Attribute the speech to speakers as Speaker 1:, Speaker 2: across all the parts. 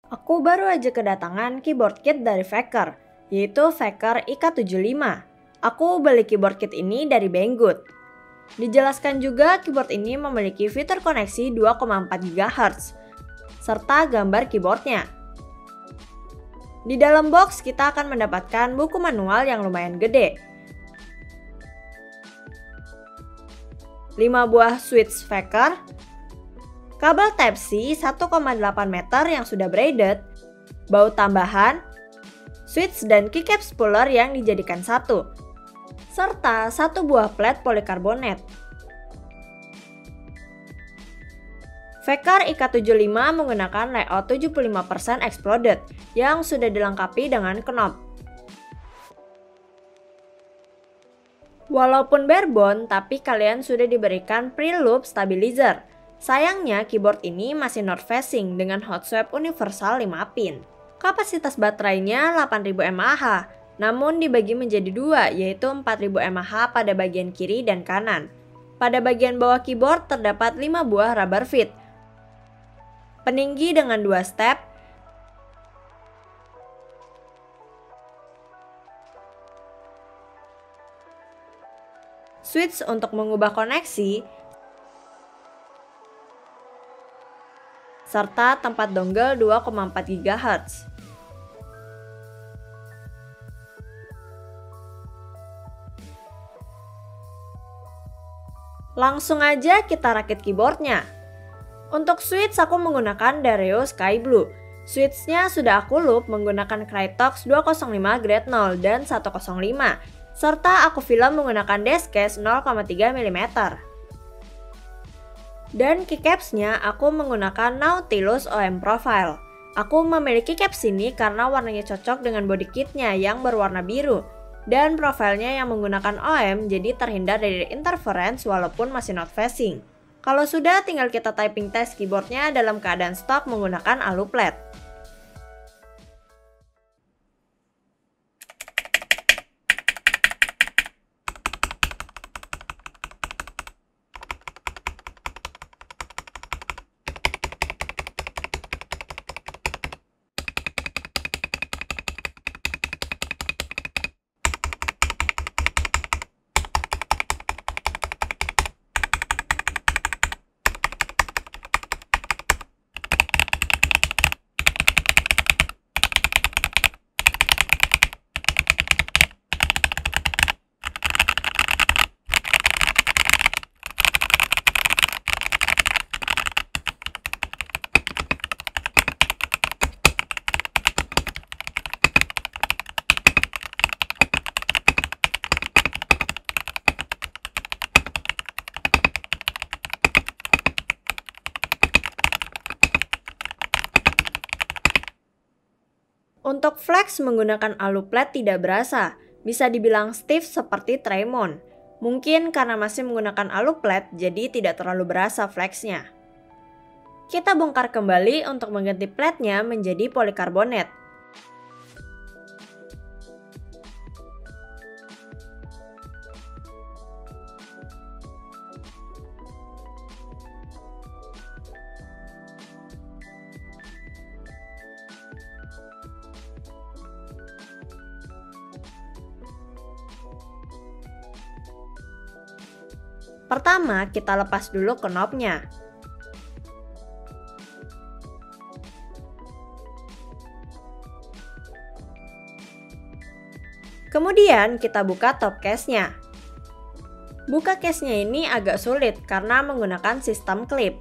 Speaker 1: Aku baru aja kedatangan keyboard kit dari Faker, yaitu Faker IK75. Aku beli keyboard kit ini dari Banggood. Dijelaskan juga keyboard ini memiliki fitur koneksi 2,4 GHz, serta gambar keyboardnya. Di dalam box kita akan mendapatkan buku manual yang lumayan gede. 5 buah switch Faker, kabel Type-C 1,8 meter yang sudah braided, baut tambahan, switch dan keycap spooler yang dijadikan satu, serta 1 buah plat polikarbonat. Faker IK75 menggunakan layout 75% exploded yang sudah dilengkapi dengan knob. Walaupun barebone, tapi kalian sudah diberikan pre-loop stabilizer. Sayangnya keyboard ini masih north facing dengan hot swap universal 5 pin. Kapasitas baterainya 8000 mAh, namun dibagi menjadi dua, yaitu 4000 mAh pada bagian kiri dan kanan. Pada bagian bawah keyboard terdapat 5 buah rubber feet, peninggi dengan 2 step, switch untuk mengubah koneksi, serta tempat dongle 2,4 GHz. Langsung aja kita rakit keyboardnya. Untuk switch aku menggunakan Dareo Sky Blue. Switchnya sudah aku loop menggunakan Krytox 205 grade 0 dan 105, serta aku film menggunakan Deskcase 0,3 mm. Dan keycapsnya aku menggunakan Nautilus OM Profile. Aku memilih keycaps ini karena warnanya cocok dengan body kitnya yang berwarna biru. Dan profilnya yang menggunakan OM jadi terhindar dari interference walaupun masih not facing. Kalau sudah, tinggal kita typing test keyboardnya dalam keadaan stok menggunakan Aluplate. Untuk flex menggunakan Aluplate tidak berasa, bisa dibilang stiff seperti Tremon. Mungkin karena masih menggunakan Aluplate jadi tidak terlalu berasa flexnya. Kita bongkar kembali untuk mengganti plate-nya menjadi polikarbonat. Pertama, kita lepas dulu knobnya. Kemudian kita buka top case-nya. Buka case-nya ini agak sulit karena menggunakan sistem klip.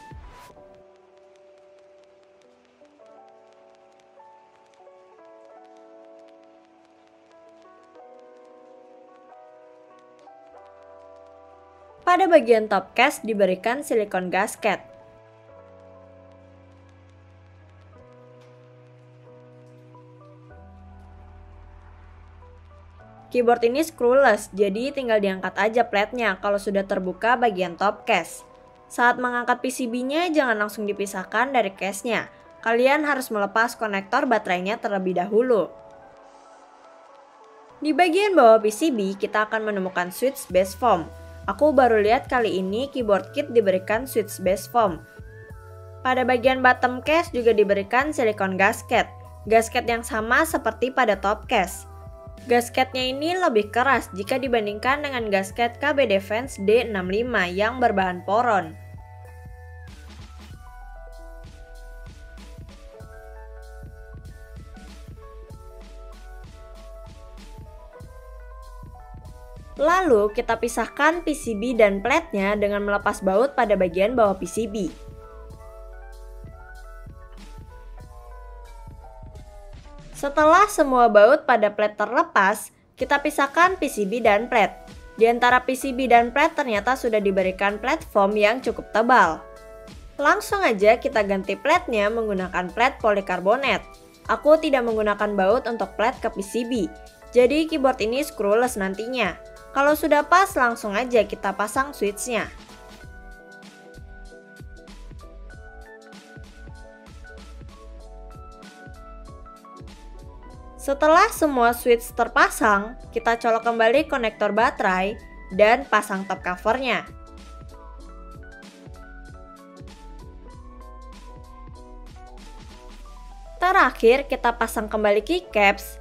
Speaker 1: Pada bagian top case diberikan silikon gasket. Keyboard ini screwless, jadi tinggal diangkat aja plate-nya kalau sudah terbuka bagian top case. Saat mengangkat PCB-nya jangan langsung dipisahkan dari case-nya. Kalian harus melepas konektor baterainya terlebih dahulu. Di bagian bawah PCB kita akan menemukan switch base foam. Aku baru lihat kali ini keyboard kit diberikan switch base foam. Pada bagian bottom case juga diberikan silikon gasket. Gasket yang sama seperti pada top case. Gasketnya ini lebih keras jika dibandingkan dengan gasket KB Defense D65 yang berbahan poron. Lalu kita pisahkan PCB dan plate-nya dengan melepas baut pada bagian bawah PCB. Setelah semua baut pada plate terlepas, kita pisahkan PCB dan plate. Di antara PCB dan plate ternyata sudah diberikan platform yang cukup tebal. Langsung aja kita ganti plate-nya menggunakan plate polikarbonat. Aku tidak menggunakan baut untuk plate ke PCB, jadi keyboard ini screwless nantinya. Kalau sudah pas, langsung aja kita pasang switch-nya. Setelah semua switch terpasang, kita colok kembali konektor baterai dan pasang top covernya. Terakhir, kita pasang kembali keycaps.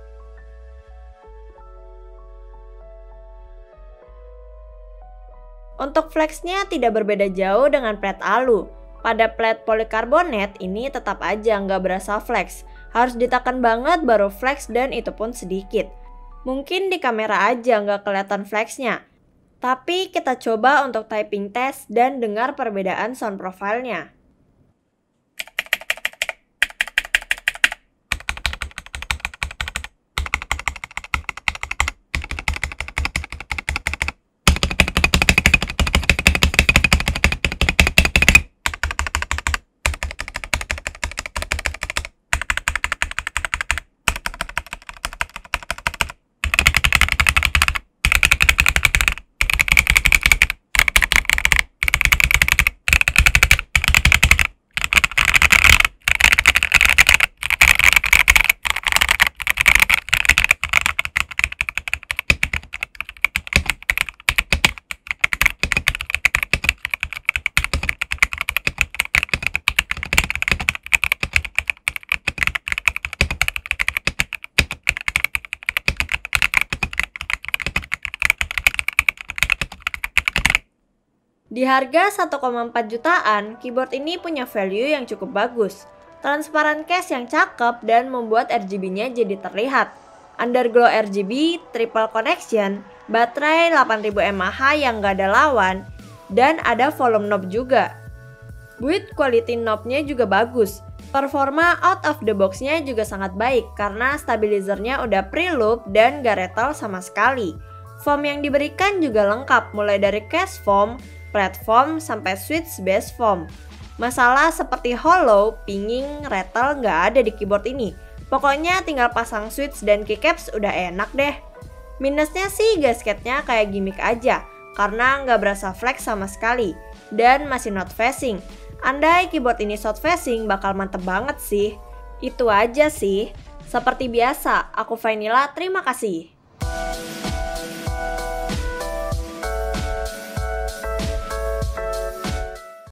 Speaker 1: Untuk flexnya tidak berbeda jauh dengan plat alu. Pada plat polikarbonat ini tetap aja nggak berasa flex. Harus ditekan banget baru flex dan itu pun sedikit. Mungkin di kamera aja nggak kelihatan flexnya. Tapi kita coba untuk typing test dan dengar perbedaan sound profile-nya. Di harga 1,4 jutaan, keyboard ini punya value yang cukup bagus. Transparan case yang cakep dan membuat RGB-nya jadi terlihat. Underglow RGB, triple connection, baterai 8000 mAh yang gak ada lawan, dan ada volume knob juga. Build quality knob-nya juga bagus. Performa out of the box-nya juga sangat baik karena stabilizernya udah pre-loop dan gak rattle sama sekali. Foam yang diberikan juga lengkap mulai dari case foam, platform, sampai switch base foam. Masalah seperti hollow, pinging, rattle nggak ada di keyboard ini. Pokoknya tinggal pasang switch dan keycaps udah enak deh. Minusnya sih gasketnya kayak gimmick aja, karena nggak berasa flex sama sekali. Dan masih not facing. Andai keyboard ini short facing bakal mantep banget sih. Itu aja sih. Seperti biasa, aku Vanilla, terima kasih.